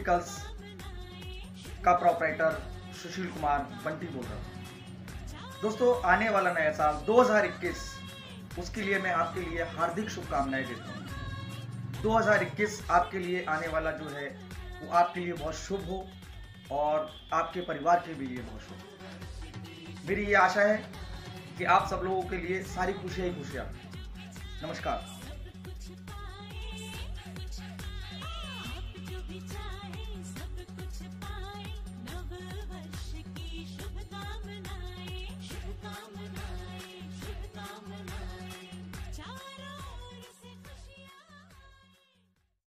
Opticals का proprietor Sushil Kumar Bunty बोल रहा हूँ। दोस्तों, आने वाला नया साल 2021, उसके लिए मैं आपके लिए हार्दिक शुभकामनाएं देता हूँ। 2021 आपके लिए आने वाला जो है वो आपके लिए बहुत शुभ हो और आपके परिवार के भी लिए बहुत शुभ हो। मेरी ये आशा है कि आप सब लोगों के लिए सारी खुशियाँ ही खुशियाँ। नमस्कार।